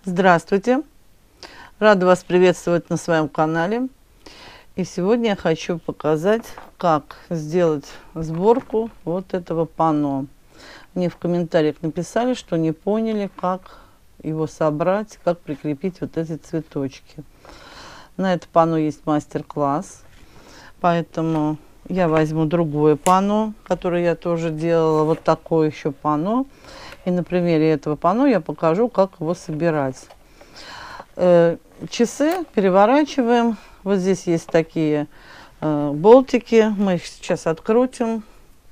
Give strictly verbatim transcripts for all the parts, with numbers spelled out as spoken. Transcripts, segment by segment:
Здравствуйте! Рада вас приветствовать на своем канале. И сегодня я хочу показать, как сделать сборку вот этого панно. Мне в комментариях написали, что не поняли, как его собрать, как прикрепить вот эти цветочки. На это панно есть мастер-класс, поэтому я возьму другое панно, которое я тоже делала, вот такое еще панно. И на примере этого панно я покажу, как его собирать. Э, часы переворачиваем. Вот здесь есть такие э, болтики. Мы их сейчас открутим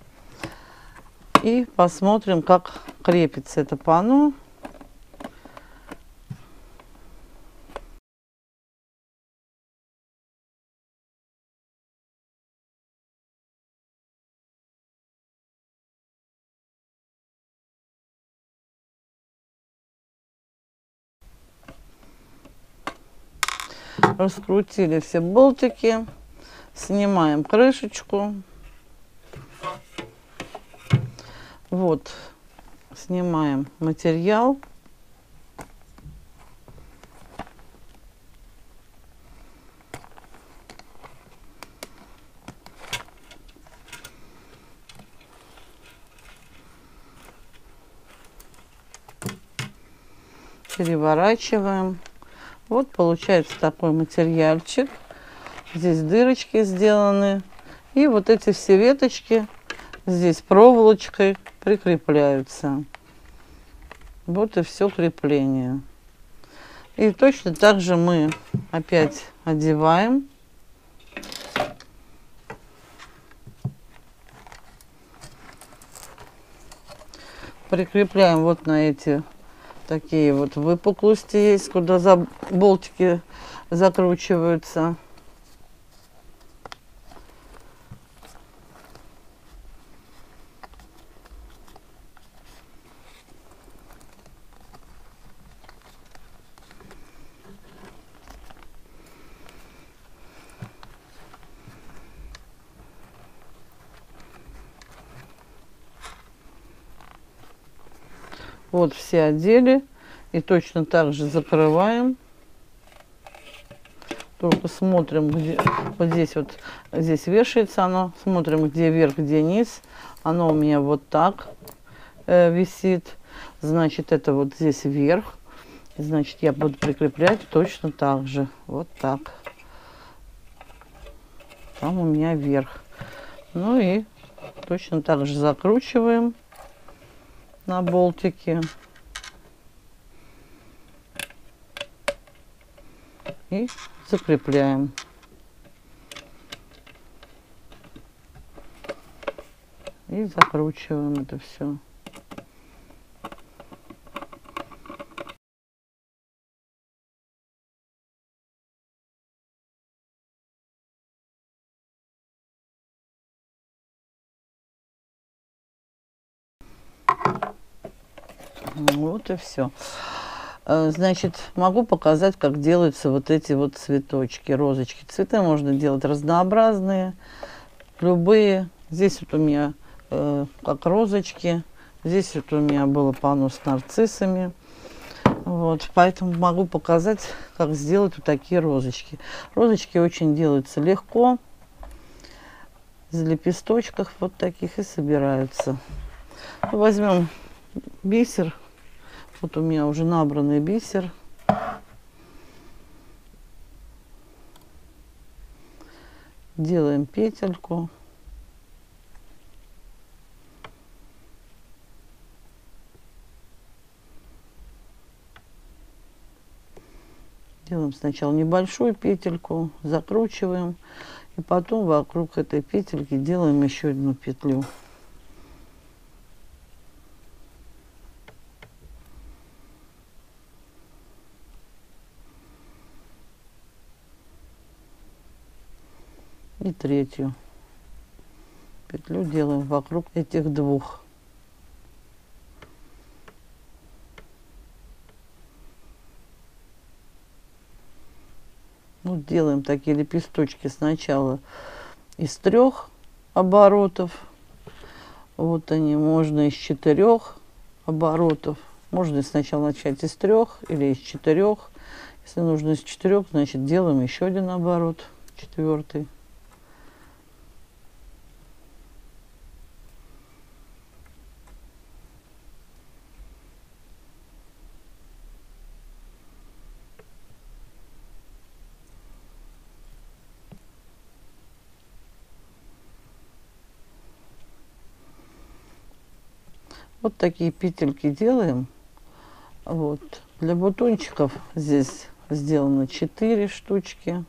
и посмотрим, как крепится это панно. Раскрутили все болтики, снимаем крышечку. Вот, снимаем материал. Переворачиваем. Вот получается такой материальчик. Здесь дырочки сделаны. И вот эти все веточки здесь проволочкой прикрепляются. Вот и все крепление. И точно так же мы опять одеваем. Прикрепляем вот на эти такие вот выпуклости есть, куда за болтики закручиваются. Вот все одели. И точно так же закрываем. Только смотрим, где вот здесь вот здесь вешается оно. Смотрим, где верх, где низ. Оно у меня вот так э, висит. Значит, это вот здесь вверх. Значит, я буду прикреплять точно так же. Вот так. Там у меня вверх. Ну и точно так же закручиваем на болтики. И закрепляем. И закручиваем это все. Вот и все. Значит, могу показать, как делаются вот эти вот цветочки, розочки. Цветы можно делать разнообразные, любые. Здесь вот у меня э, как розочки. Здесь вот у меня было панно с нарциссами. Вот, поэтому могу показать, как сделать вот такие розочки. Розочки очень делаются легко. Из лепесточков вот таких и собираются. Возьмем бисер. Вот у меня уже набранный бисер. Делаем петельку. Делаем сначала небольшую петельку, закручиваем. И потом вокруг этой петельки делаем еще одну петлю. И третью петлю делаем вокруг этих двух. Вот делаем такие лепесточки сначала из трех оборотов. Вот они, можно из четырех оборотов. Можно сначала начать из трех или из четырех. Если нужно из четырех, значит делаем еще один оборот, четвертый. Вот такие петельки делаем. Вот. Для бутончиков здесь сделано четыре штучки.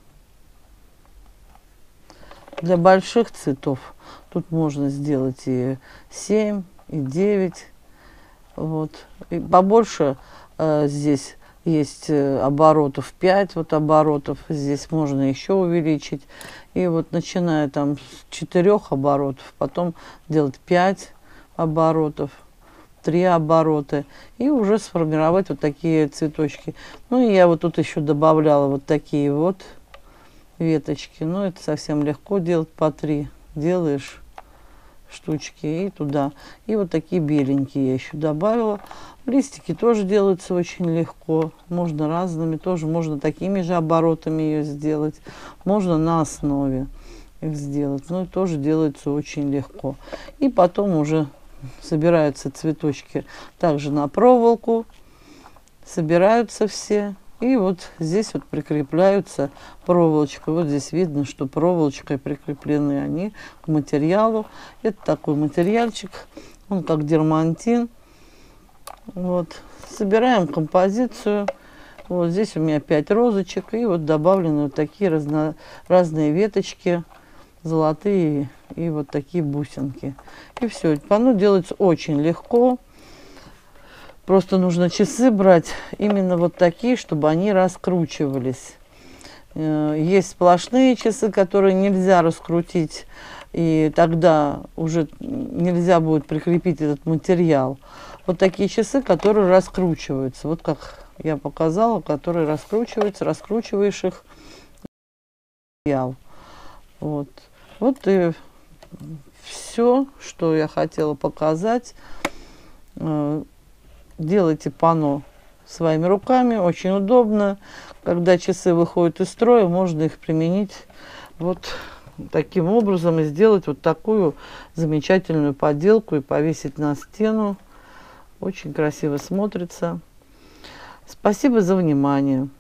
Для больших цветов тут можно сделать и семь, и девять. Вот. И побольше э, здесь есть оборотов пять, вот оборотов. Здесь можно еще увеличить. И вот начиная там с четырех оборотов, потом делать пять оборотов, три оборота, и уже сформировать вот такие цветочки. Ну и я вот тут еще добавляла вот такие вот веточки. Но это совсем легко делать, по три делаешь штучки и туда. И вот такие беленькие я еще добавила. Листики тоже делаются очень легко, можно разными, тоже можно такими же оборотами ее сделать, можно на основе их сделать, но тоже делается очень легко. И потом уже собираются цветочки также на проволоку, собираются все, и вот здесь вот прикрепляются проволочкой. Вот здесь видно, что проволочкой прикреплены они к материалу. Это такой материальчик, он как дермантин. Вот, собираем композицию. Вот здесь у меня пять розочек, и вот добавлены вот такие разно, разные веточки, золотые и вот такие бусинки. И все. Панно делается очень легко. Просто нужно часы брать именно вот такие, чтобы они раскручивались. Есть сплошные часы, которые нельзя раскрутить, и тогда уже нельзя будет прикрепить этот материал. Вот такие часы, которые раскручиваются. Вот как я показала, которые раскручиваются, раскручиваешь их. Вот. Вот и все, что я хотела показать. Делайте панно своими руками, очень удобно. Когда часы выходят из строя, можно их применить вот таким образом и сделать вот такую замечательную поделку и повесить на стену. Очень красиво смотрится. Спасибо за внимание.